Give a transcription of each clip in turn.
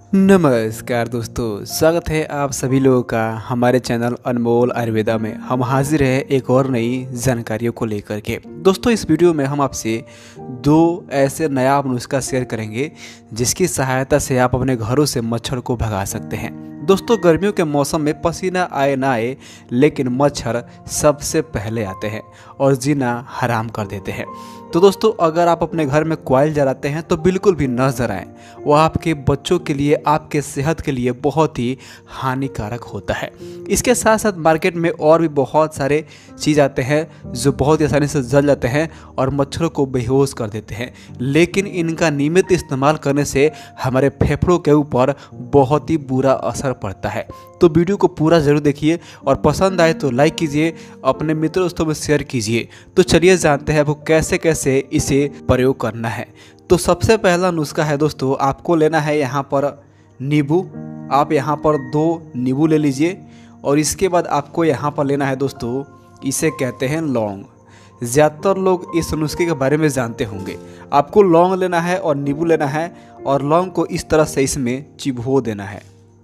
नमस्कार दोस्तों, स्वागत है आप सभी लोगों का हमारे चैनल अनमोल आयुर्वेदा में। हम हाजिर हैं एक और नई जानकारियों को लेकर के। दोस्तों, इस वीडियो में हम आपसे दो ऐसे नायाब नुस्खा शेयर करेंगे जिसकी सहायता से आप अपने घरों से मच्छर को भगा सकते हैं। दोस्तों, गर्मियों के मौसम में पसीना आए ना आए लेकिन मच्छर सबसे पहले आते हैं और जीना हराम कर देते हैं। तो दोस्तों, अगर आप अपने घर में कॉइल जलाते हैं तो बिल्कुल भी न जलाएं। वो आपके बच्चों के लिए, आपके सेहत के लिए बहुत ही हानिकारक होता है। इसके साथ साथ मार्केट में और भी बहुत सारे चीज़ आते हैं जो बहुत ही आसानी से जल जाते हैं और मच्छरों को बेहोश कर देते हैं, लेकिन इनका नियमित इस्तेमाल करने से हमारे फेफड़ों के ऊपर बहुत ही बुरा असर पड़ता है। तो वीडियो को पूरा ज़रूर देखिए और पसंद आए तो लाइक कीजिए, अपने मित्रों दोस्तों में शेयर कीजिए। तो चलिए जानते हैं वो कैसे कैसे इसे प्रयोग करना है। तो सबसे पहला नुस्खा है दोस्तों, आपको लेना है यहाँ पर नींबू। आप यहाँ पर 2 नींबू ले लीजिए और इसके बाद आपको यहाँ पर लेना है दोस्तों, इसे कहते हैं लौंग। ज़्यादातर लोग इस नुस्खे के बारे में जानते होंगे। आपको लौंग लेना है और नींबू लेना है और लौंग को इस तरह से इसमें चिबो देना है।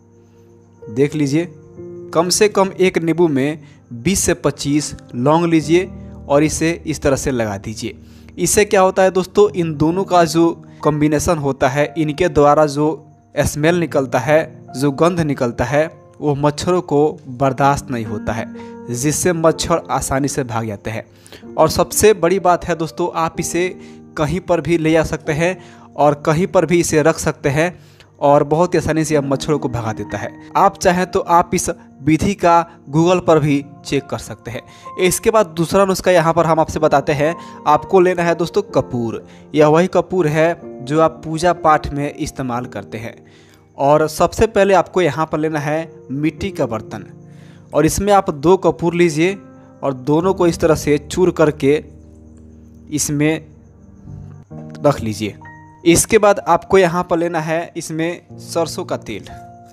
देख लीजिए, कम से कम एक नींबू में 20 से 25 लौंग लीजिए और इसे इस तरह से लगा दीजिए। इससे क्या होता है दोस्तों, इन दोनों का जो कॉम्बिनेशन होता है, इनके द्वारा जो स्मेल निकलता है, जो गंध निकलता है, वो मच्छरों को बर्दाश्त नहीं होता है, जिससे मच्छर आसानी से भाग जाते हैं। और सबसे बड़ी बात है दोस्तों, आप इसे कहीं पर भी ले जा सकते हैं और कहीं पर भी इसे रख सकते हैं और बहुत ही आसानी से मच्छरों को भगा देता है। आप चाहें तो आप इस विधि का गूगल पर भी चेक कर सकते हैं। इसके बाद दूसरा नुस्खा यहाँ पर हम आपसे बताते हैं। आपको लेना है दोस्तों कपूर। यह वही कपूर है जो आप पूजा पाठ में इस्तेमाल करते हैं। और सबसे पहले आपको यहाँ पर लेना है मिट्टी का बर्तन और इसमें आप 2 कपूर लीजिए और दोनों को इस तरह से चूर करके इसमें रख लीजिए। इसके बाद आपको यहाँ पर लेना है इसमें सरसों का तेल।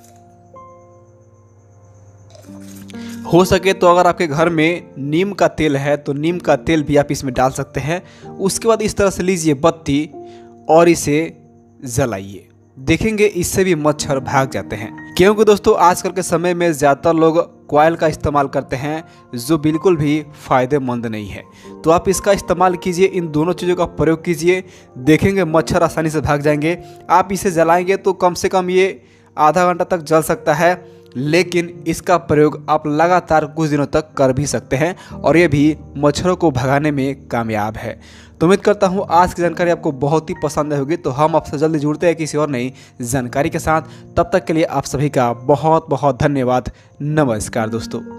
हो सके तो अगर आपके घर में नीम का तेल है तो नीम का तेल भी आप इसमें डाल सकते हैं। उसके बाद इस तरह से लीजिए बत्ती और इसे जलाइए। देखेंगे इससे भी मच्छर भाग जाते हैं। क्योंकि दोस्तों, आजकल के समय में ज़्यादातर लोग कॉइल का इस्तेमाल करते हैं जो बिल्कुल भी फ़ायदेमंद नहीं है। तो आप इसका इस्तेमाल कीजिए, इन दोनों चीज़ों का प्रयोग कीजिए, देखेंगे मच्छर आसानी से भाग जाएंगे। आप इसे जलाएंगे तो कम से कम ये आधा घंटा तक जल सकता है, लेकिन इसका प्रयोग आप लगातार कुछ दिनों तक कर भी सकते हैं और ये भी मच्छरों को भगाने में कामयाब है। तो उम्मीद करता हूँ आज की जानकारी आपको बहुत ही पसंद आई होगी। तो हम आपसे जल्दी जुड़ते हैं किसी और नई जानकारी के साथ। तब तक के लिए आप सभी का बहुत बहुत धन्यवाद। नमस्कार दोस्तों।